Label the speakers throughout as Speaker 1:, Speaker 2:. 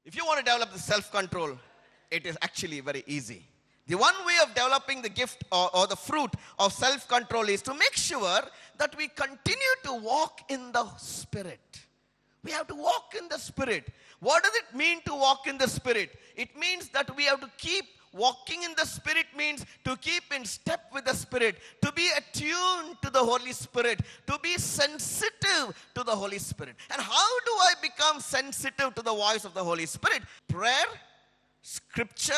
Speaker 1: If you want to develop the self-control, it is actually very easy. The one way of developing the gift or the fruit of self-control is to make sure that we continue to walk in the Spirit. We have to walk in the Spirit. What does it mean to walk in the Spirit? It means that we have to keep walking in the Spirit, means to keep in step with the Spirit, to be attuned to the Holy Spirit, to be sensitive to the Holy Spirit. And how do I become sensitive to the voice of the Holy Spirit? Prayer, Scripture,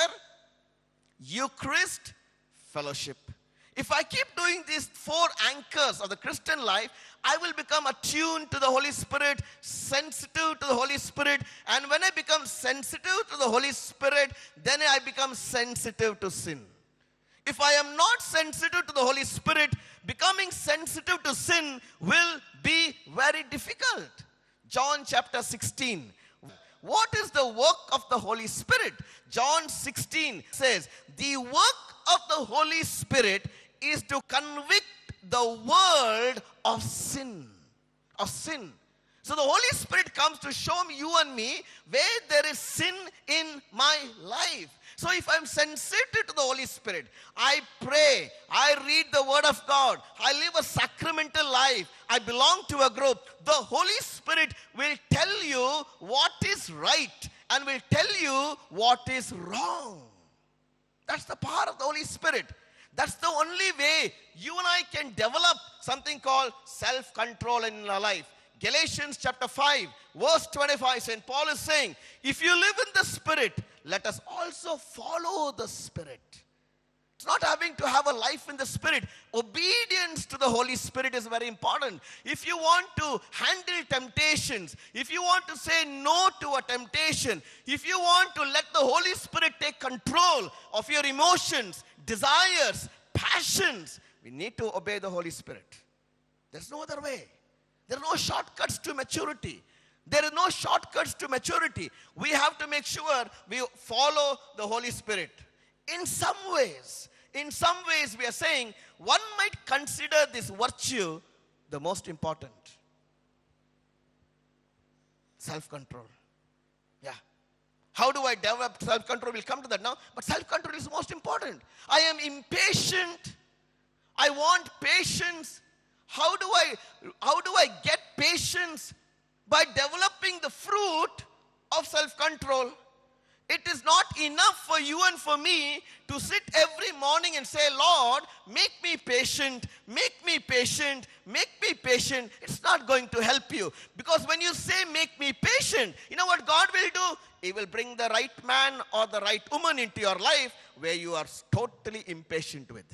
Speaker 1: Eucharist, fellowship. If I keep doing these 4 anchors of the Christian life, I will become attuned to the Holy Spirit, sensitive to the Holy Spirit. And when I become sensitive to the Holy Spirit, then I become sensitive to sin. If I am not sensitive to the Holy Spirit, becoming sensitive to sin will be very difficult. John chapter 16. What is the work of the Holy Spirit? John 16 says, the work of the Holy Spirit is to convict the world of sin. Of sin. So the Holy Spirit comes to show you and me where there is sin in my life. So if I'm sensitive to the Holy Spirit, I pray, I read the Word of God, I live a sacramental life, I belong to a group, the Holy Spirit will tell you what is right and will tell you what is wrong. That's the power of the Holy Spirit. That's the only way you and I can develop something called self-control in our life. Galatians chapter 5, verse 25, St. Paul is saying, if you live in the Spirit, let us also follow the Spirit. It's not having to have a life in the Spirit. Obedience to the Holy Spirit is very important. If you want to handle temptations, if you want to say no to a temptation, if you want to let the Holy Spirit take control of your emotions, desires, passions, we need to obey the Holy Spirit. There's no other way. There are no shortcuts to maturity. There are no shortcuts to maturity. We have to make sure we follow the Holy Spirit. In some ways we are saying one might consider this virtue the most important. Self-control. Yeah. How do I develop self-control? We'll come to that now. But self-control is most important. I am impatient. I want patience. How do I get patience? By developing the fruit of self-control. It is not enough for you and for me to sit every morning and say, Lord, make me patient, make me patient, make me patient. It's not going to help you. Because when you say, make me patient, you know what God will do? He will bring the right man or the right woman into your life where you are totally impatient with.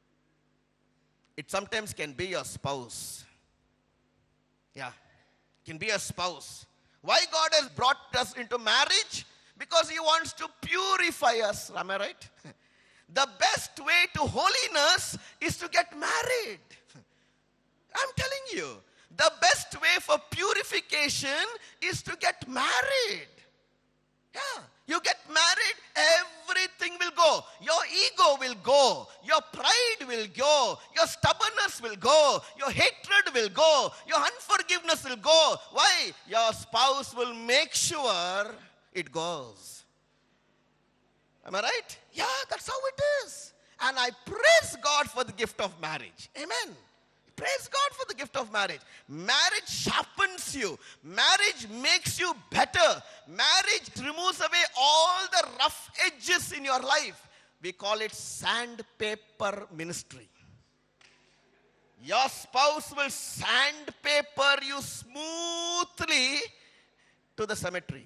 Speaker 1: It sometimes can be your spouse. Yeah, it can be a spouse. Why God has brought us into marriage? Because He wants to purify us. Am I right? The best way to holiness is to get married. I'm telling you. The best way for purification is to get married. Yeah. You get married, everything will go. Your ego will go. Your pride will go. Your stubbornness will go. Your hatred will go. Your unforgiveness will go. Why? Your spouse will make sure it goes. Am I right? Yeah, that's how it is. And I praise God for the gift of marriage. Amen. Praise God for the gift of marriage. Marriage sharpens you. Marriage makes you better. Marriage removes away all the rough edges in your life. We call it sandpaper ministry. Your spouse will sandpaper you smoothly to the cemetery.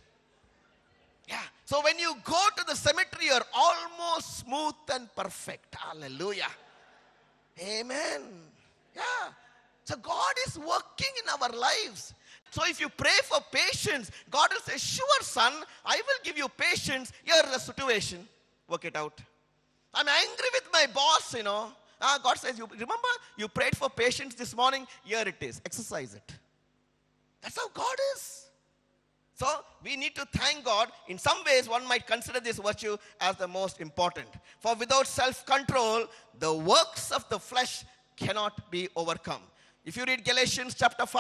Speaker 1: Yeah. So when you go to the cemetery, you're almost smooth and perfect. Hallelujah. Amen. Yeah. So God is working in our lives. So if you pray for patience, God will say, sure son, I will give you patience. Here's the situation. Work it out. I'm angry with my boss, God says, remember you prayed for patience this morning? Here it is. Exercise it. That's how God is. So we need to thank God. In some ways, one might consider this virtue as the most important. For without self-control, the works of the flesh cannot be overcome. If you read Galatians chapter 5,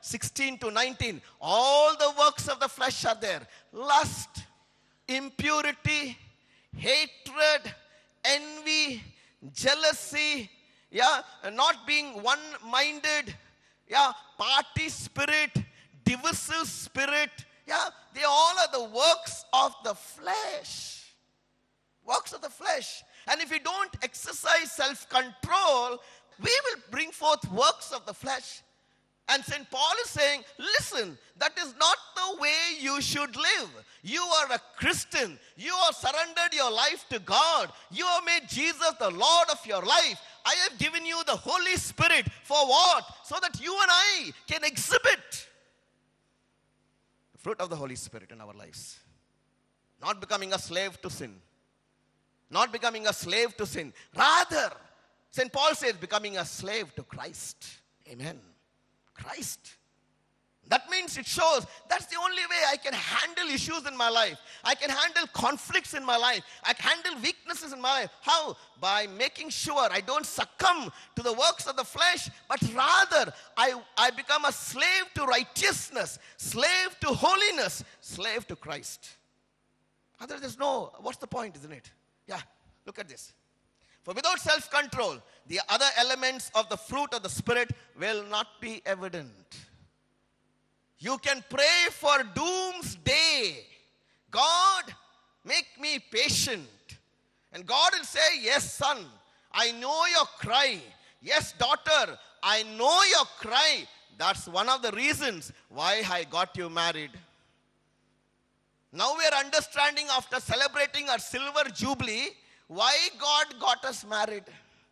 Speaker 1: 16 to 19. All the works of the flesh are there. Lust, impurity, hatred, envy, jealousy, not being one-minded, party spirit, divisive spirit, they all are the works of the flesh. Works of the flesh. And if we don't exercise self-control, we will bring forth works of the flesh. And St. Paul is saying, listen, that is not the way you should live. You are a Christian. You have surrendered your life to God. You have made Jesus the Lord of your life. I have given you the Holy Spirit. For what? So that you and I can exhibit the fruit of the Holy Spirit in our lives. Not becoming a slave to sin. Not becoming a slave to sin. Rather, St. Paul says, becoming a slave to Christ. Amen. Christ. That means it shows that's the only way I can handle issues in my life. I can handle conflicts in my life. I can handle weaknesses in my life. How? By making sure I don't succumb to the works of the flesh, but rather I become a slave to righteousness, slave to holiness, slave to Christ. Otherwise, there's no, what's the point, isn't it? Look at this. For without self-control, the other elements of the fruit of the Spirit will not be evident. You can pray for doomsday. God, make me patient. And God will say, yes, son, I know your cry. Yes, daughter, I know your cry. That's one of the reasons why I got you married. Now we are understanding after celebrating our silver jubilee, why God got us married.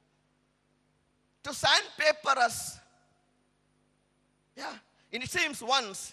Speaker 1: To sandpaper us. And it seems once,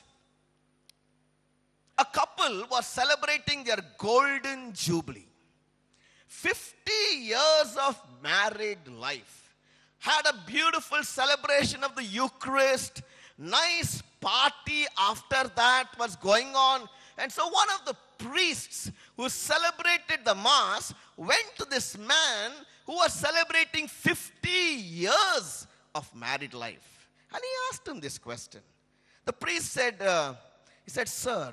Speaker 1: a couple was celebrating their golden jubilee. 50 years of married life. Had a beautiful celebration of the Eucharist. Nice party after that was going on. And so one of the priests who celebrated the Mass went to this man who was celebrating 50 years of married life. And he asked him this question. The priest said, sir,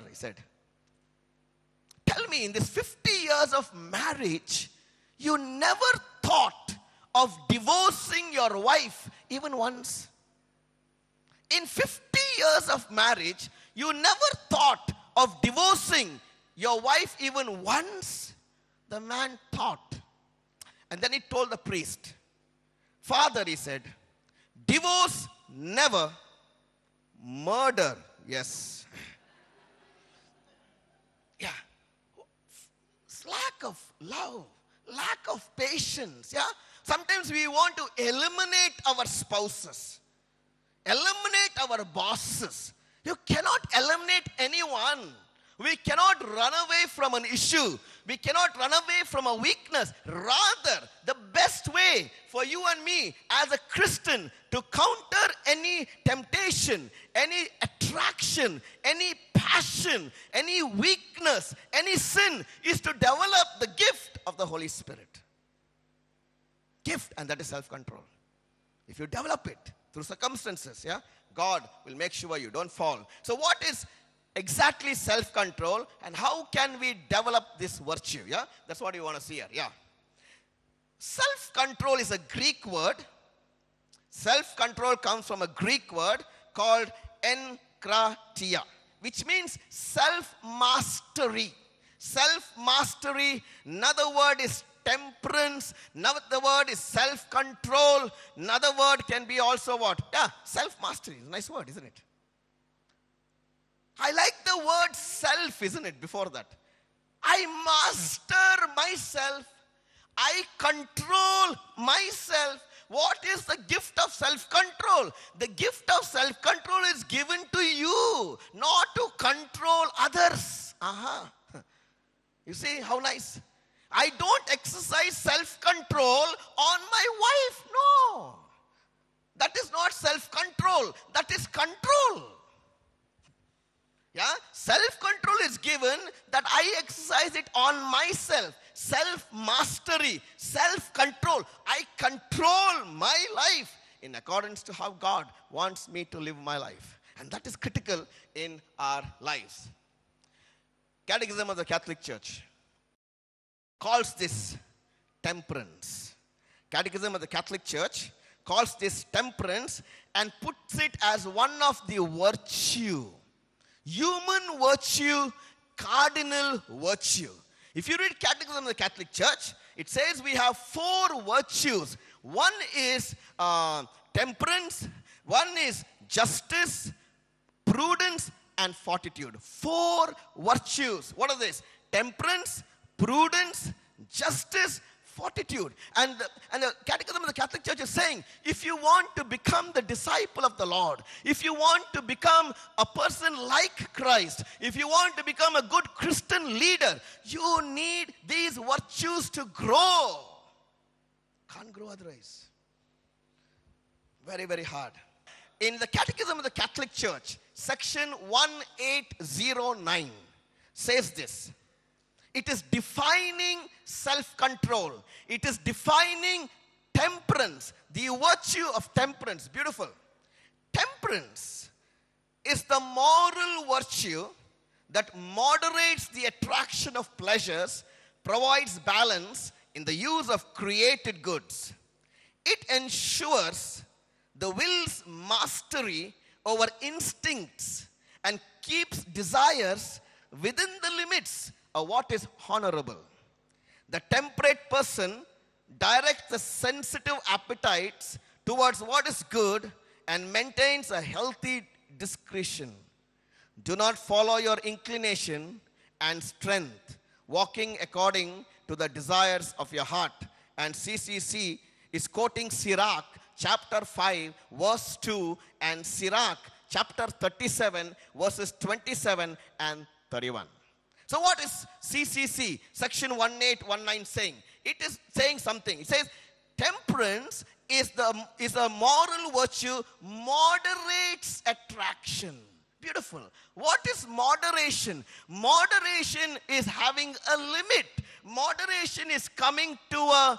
Speaker 1: tell me, in this 50 years of marriage, you never thought of divorcing your wife even once? In 50 years of marriage, you never thought of divorcing your wife even once? The man thought. And then he told the priest, Father, he said, divorce never, murder, yes. Lack of love, lack of patience. Sometimes we want to eliminate our spouses, eliminate our bosses. You cannot eliminate anyone. We cannot run away from an issue. We cannot run away from a weakness. Rather, the best way for you and me as a Christian to counter any temptation, any attraction, any passion, any weakness, any sin is to develop the gift of the Holy Spirit. Gift, and that is self-control. If you develop it through circumstances, God will make sure you don't fall. So what is exactly self-control, and how can we develop this virtue? That's what you want to see here. Self-control is a Greek word. Self-control comes from a Greek word called enkratia, which means self-mastery. Self-mastery. Another word is temperance. Another word is self-control. Another word can be also what? Self-mastery. It's a nice word, isn't it? I like the word self, isn't it, before that? I master myself. I control myself. What is the gift of self-control? The gift of self-control is given to you, not to control others. You see how nice? I don't exercise self-control on my wife. No. That is not self-control. That is control. Self-control is given that I exercise it on myself. Self-mastery, self-control. I control my life in accordance to how God wants me to live my life. And that is critical in our lives. Catechism of the Catholic Church calls this temperance. Catechism of the Catholic Church calls this temperance and puts it as one of the virtue. Human virtue, cardinal virtue. If you read Catechism of the Catholic Church, it says we have 4 virtues. One is temperance, one is justice, prudence, and fortitude. 4 virtues. What are these? Temperance, prudence, justice, fortitude. And the Catechism of the Catholic Church is saying, if you want to become the disciple of the Lord, if you want to become a person like Christ, if you want to become a good Christian leader, you need these virtues to grow. Can't grow otherwise. Very, very hard. In the Catechism of the Catholic Church, section 1809 says this. It is defining self-control. It is defining temperance, the virtue of temperance. Beautiful. Temperance is the moral virtue that moderates the attraction of pleasures, provides balance in the use of created goods. It ensures the will's mastery over instincts and keeps desires within the limits of what is honorable. The temperate person directs the sensitive appetites towards what is good and maintains a healthy discretion. Do not follow your inclination and strength, walking according to the desires of your heart. And CCC is quoting Sirach chapter 5 verse 2 and Sirach chapter 37 verses 27 and 31. So what is CCC, section 1819 saying? It is saying something. It says temperance is a moral virtue, moderates attraction. Beautiful. What is moderation? Moderation is having a limit. Moderation is coming to a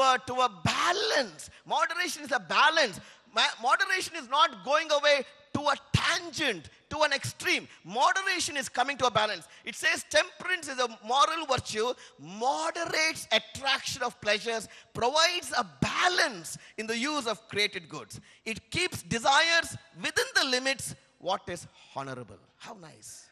Speaker 1: balance. Moderation is a balance. Moderation is not going away to a tangent, to an extreme. Moderation is coming to a balance. It says temperance is a moral virtue, moderates attraction of pleasures, provides a balance in the use of created goods. It keeps desires within the limits what is honorable. How nice.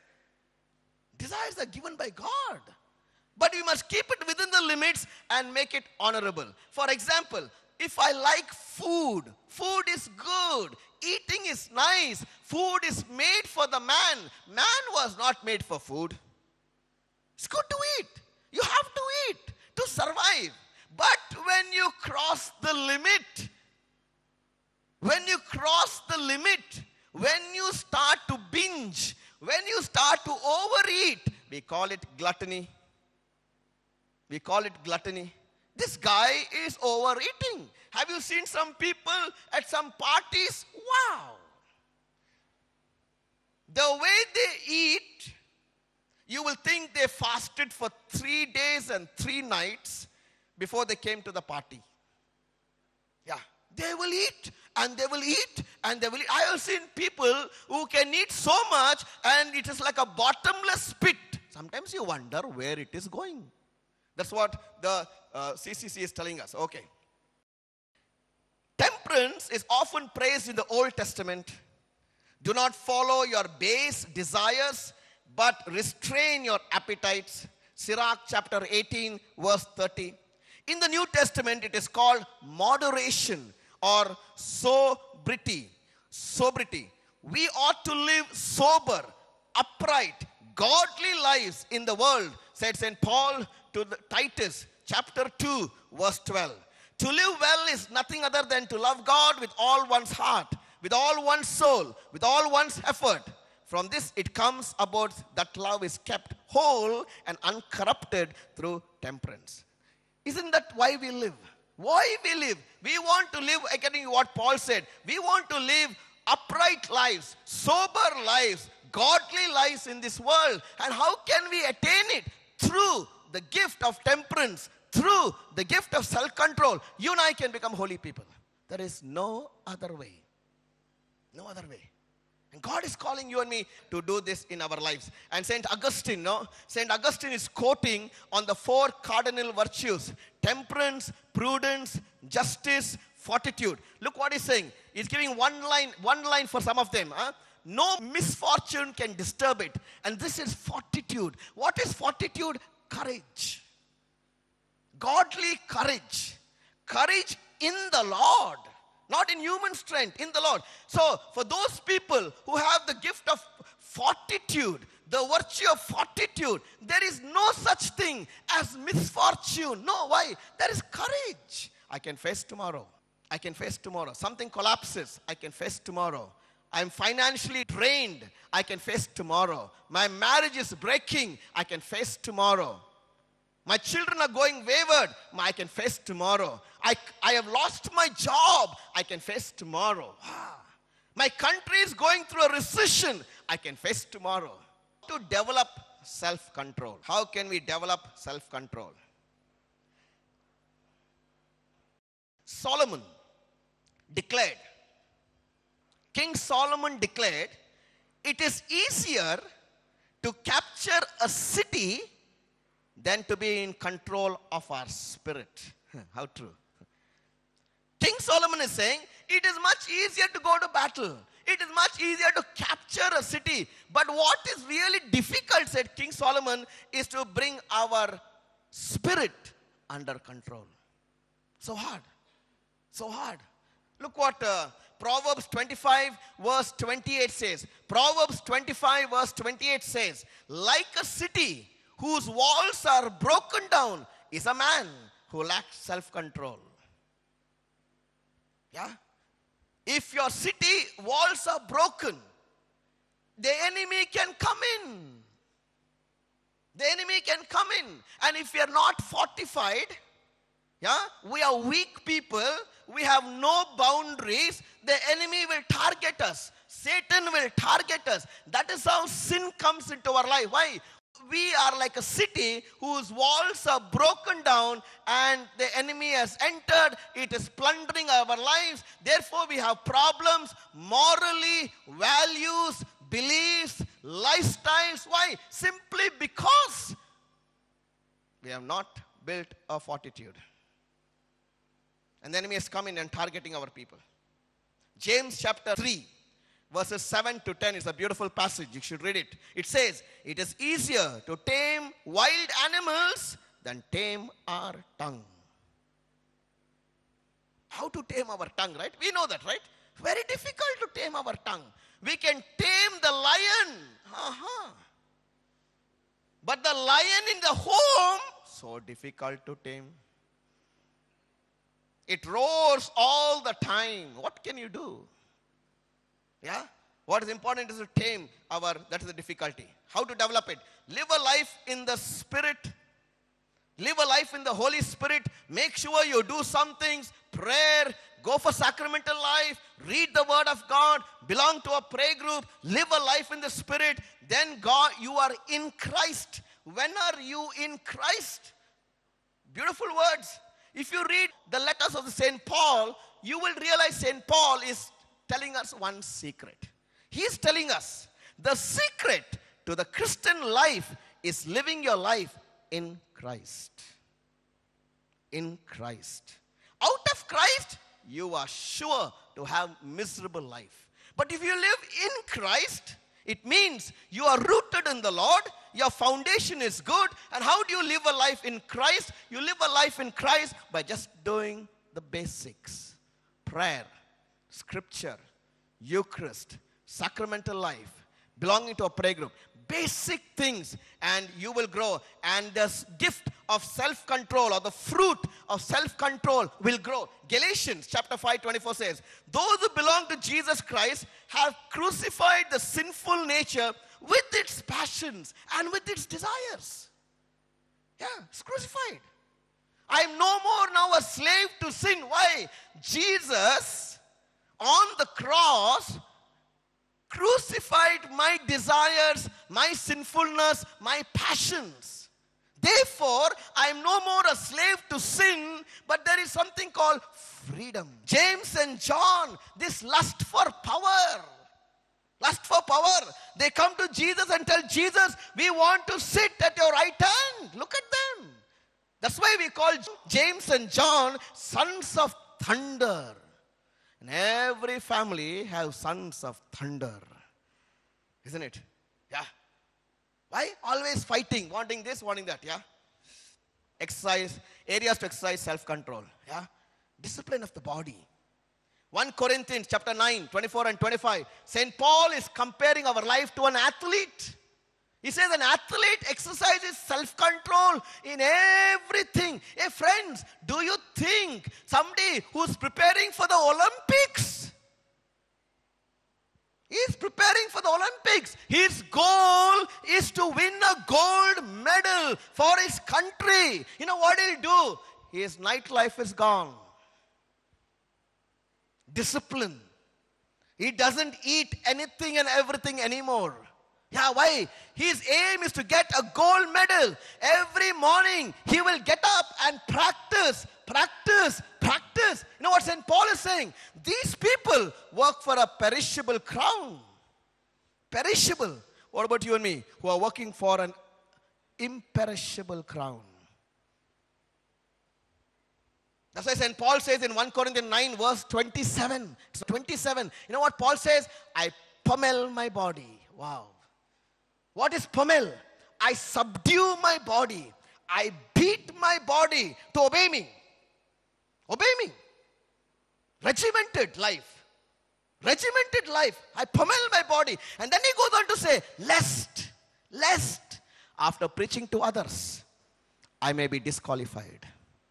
Speaker 1: Desires are given by God. But we must keep it within the limits and make it honorable. For example, if I like food, food is good. Eating is nice. Food is made for the man. Man was not made for food. It's good to eat. You have to eat to survive. But when you cross the limit, when you start to binge, when you start to overeat, we call it gluttony. We call it gluttony. This guy is overeating. Have you seen some people at some parties? Wow. The way they eat, you will think they fasted for 3 days and 3 nights before they came to the party. Yeah. They will eat and they will eat and they will eat. I have seen people who can eat so much and it is like a bottomless pit. Sometimes you wonder where it is going. That's what the CCC is telling us. Okay. Temperance is often praised in the Old Testament. Do not follow your base desires, but restrain your appetites. Sirach chapter 18, verse 30. In the New Testament, it is called moderation or sobriety. Sobriety. We ought to live sober, upright, godly lives in the world, said St. Paul to Titus chapter 2, verse 12. To live well is nothing other than to love God with all one's heart, with all one's soul, with all one's effort. From this it comes about that love is kept whole and uncorrupted through temperance. Isn't that why we live? Why we live? We want to live according to what Paul said. We want to live upright lives, sober lives, godly lives in this world. And how can we attain it? Through the gift of temperance, through the gift of self-control. You and I can become holy people. There is no other way. No other way. And God is calling you and me to do this in our lives. And Saint Augustine is quoting on the 4 cardinal virtues: temperance, prudence, justice, fortitude. Look what he's saying. He's giving one line for some of them. No misfortune can disturb it. And this is fortitude. What is fortitude? Courage. Godly courage. Courage in the Lord. Not in human strength, in the Lord. So, for those people who have the gift of fortitude, the virtue of fortitude, there is no such thing as misfortune. No, why? There is courage. I can face tomorrow. I can face tomorrow. Something collapses. I can face tomorrow. I'm financially drained. I can face tomorrow. My marriage is breaking. I can face tomorrow. My children are going wayward. I can face tomorrow. I have lost my job. I can face tomorrow. My country is going through a recession. I can face tomorrow. To develop self-control. How can we develop self-control? Solomon declared, King Solomon declared, it is easier to capture a city than to be in control of our spirit. How true. King Solomon is saying, it is much easier to go to battle. It is much easier to capture a city. But what is really difficult, said King Solomon, is to bring our spirit under control. So hard. So hard. Look what Proverbs 25 verse 28 says. Proverbs 25 verse 28 says, like a city whose walls are broken down is a man who lacks self-control. Yeah? If your city walls are broken, the enemy can come in. The enemy can come in. And if we are not fortified, yeah, we are weak people, we have no boundaries, the enemy will target us. Satan will target us. That is how sin comes into our life. Why? We are like a city whose walls are broken down and the enemy has entered. It is plundering our lives. Therefore, we have problems morally, values, beliefs, lifestyles. Why? Simply because we have not built a fortitude. And the enemy is coming and targeting our people. James chapter 3. Verses 7 to 10 is a beautiful passage. You should read it. It says, it is easier to tame wild animals than tame our tongue. How to tame our tongue, right? We know that, right? Very difficult to tame our tongue. We can tame the lion. But the lion in the home, so difficult to tame. It roars all the time. What can you do? Yeah? What is important is to tame that is the difficulty. How to develop it? Live a life in the Spirit. Live a life in the Holy Spirit. Make sure you do some things. Prayer. Go for sacramental life. Read the Word of God. Belong to a prayer group. Live a life in the Spirit. Then God, you are in Christ. When are you in Christ? Beautiful words. If you read the letters of St. Paul, you will realize St. Paul is telling us one secret. He is telling us the secret to the Christian life is living your life in Christ. In Christ. Out of Christ, you are sure to have miserable life. But if you live in Christ, it means you are rooted in the Lord. Your foundation is good. And how do you live a life in Christ? You live a life in Christ by just doing the basics. Prayer, Scripture, Eucharist, sacramental life, belonging to a prayer group. Basic things, and you will grow. And this gift of self-control, or the fruit of self-control, will grow. Galatians chapter 5:24 says, those who belong to Jesus Christ have crucified the sinful nature with its passions and with its desires. Yeah, it's crucified. I am no more now a slave to sin. Why? Jesus on the cross crucified my desires, my sinfulness, my passions. Therefore, I am no more a slave to sin, but there is something called freedom. James and John, this lust for power. Lust for power. They come to Jesus and tell Jesus, we want to sit at your right hand. Look at them. That's why we call James and John sons of thunder. And every family has sons of thunder. Isn't it? Yeah. Why? Always fighting, wanting this, wanting that. Yeah. Exercise, areas to exercise self-control. Yeah. Discipline of the body. 1 Corinthians chapter 9, 24 and 25. St. Paul is comparing our life to an athlete. He says an athlete exercises self-control in everything. Hey friends, do you think somebody who's preparing for the Olympics, he's preparing for the Olympics, his goal is to win a gold medal for his country. You know what he'll do? His nightlife is gone. Discipline. He doesn't eat anything and everything anymore. Yeah, why? His aim is to get a gold medal. Every morning he will get up and practice. You know what St. Paul is saying? These people work for a perishable crown. Perishable. What about you and me who are working for an imperishable crown? That's why St. Paul says in 1 Corinthians 9 verse 27. So 27. You know what Paul says? I pummel my body. Wow. What is pummel? I subdue my body. I beat my body to obey me. Obey me. Regimented life. Regimented life. I pummel my body. And then he goes on to say, lest after preaching to others, I may be disqualified.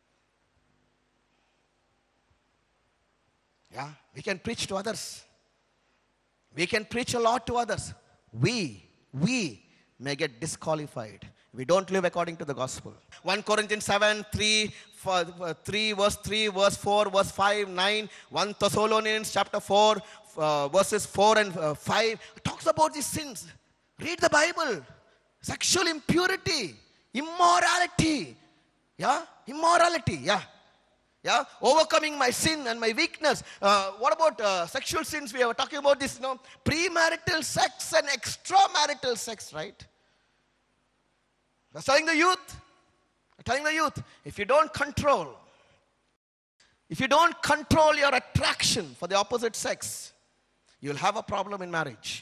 Speaker 1: Yeah, we can preach to others. We can preach a lot to others. We may get disqualified. We don't live according to the gospel. 1 Corinthians 7, 3, verse 3, verse 4, verse 5, 9. 1 Thessalonians chapter 4, verses 4 and 5. Talks about these sins. Read the Bible. Sexual impurity, immorality. Yeah, immorality. Yeah. Yeah, overcoming my sin and my weakness. What about sexual sins? We were talking about this, premarital sex and extramarital sex, right? I was telling the youth, if you don't control your attraction for the opposite sex, you'll have a problem in marriage.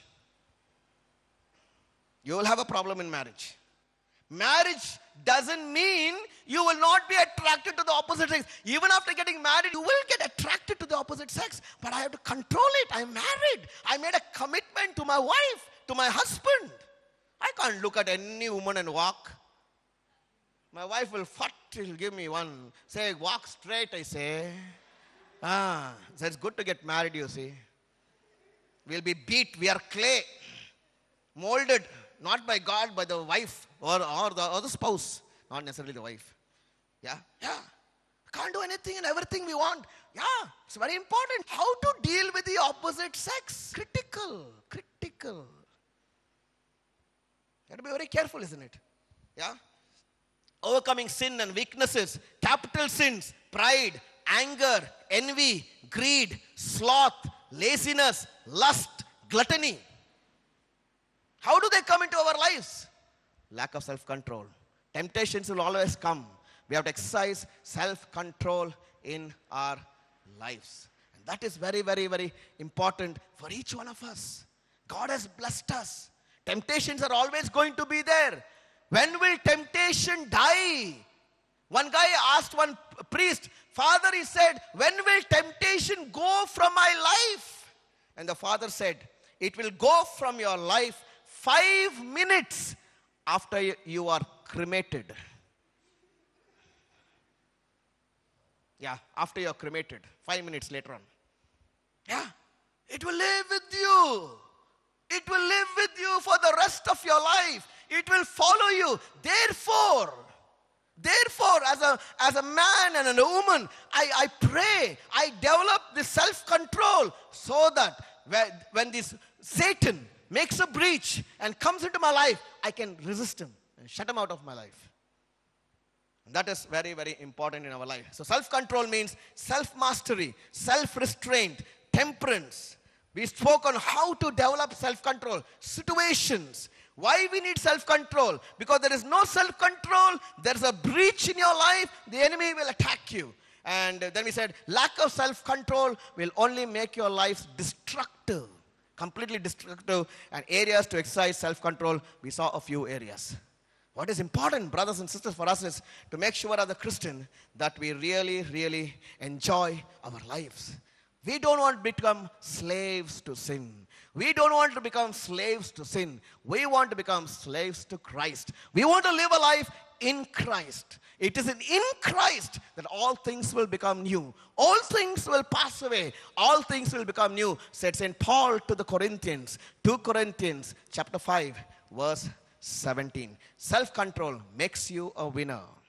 Speaker 1: You will have a problem in marriage. Marriage doesn't mean you will not be attracted to the opposite sex. Even after getting married, you will get attracted to the opposite sex. But I have to control it. I'm married. I made a commitment to my wife, to my husband. I can't look at any woman and walk. My wife will she'll give me one. Say, walk straight, I say. So it's good to get married, you see. We'll be beat. We are clay. Molded. Not by God, by the wife or the spouse. Not necessarily the wife. Yeah. Can't do anything and everything we want. Yeah. It's very important. How to deal with the opposite sex. Critical. You have to be very careful, isn't it? Yeah. Overcoming sin and weaknesses. Capital sins. Pride, anger, envy, greed, sloth, laziness, lust, gluttony. How do they come into our lives? Lack of self-control. Temptations will always come. We have to exercise self-control in our lives. And that is very, very, very important for each one of us. God has blessed us. Temptations are always going to be there. When will temptation die? One guy asked one priest, Father, he said, when will temptation go from my life? And the father said, it will go from your life 5 minutes after you are cremated. Yeah, after you are cremated. 5 minutes later on. Yeah, it will live with you. It will live with you for the rest of your life. It will follow you. Therefore, as a man and a woman, I pray, I develop this self-control so that when this Satan makes a breach and comes into my life, I can resist him and shut him out of my life. And that is very, very important in our life. So self-control means self-mastery, self-restraint, temperance, We spoke on how to develop self-control. Situations. Why we need self-control? Because there is no self-control, there is a breach in your life, the enemy will attack you. And then we said, lack of self-control will only make your life destructive. Completely destructive. And areas to exercise self-control, we saw a few areas. What is important, brothers and sisters, for us is to make sure as a Christian that we really, really enjoy our lives. We don't want to become slaves to sin. We don't want to become slaves to sin. We want to become slaves to Christ. We want to live a life in Christ. It is in Christ that all things will become new. All things will pass away. All things will become new, said St. Paul to the Corinthians. 2 Corinthians chapter 5, verse 17. Self-control makes you a winner.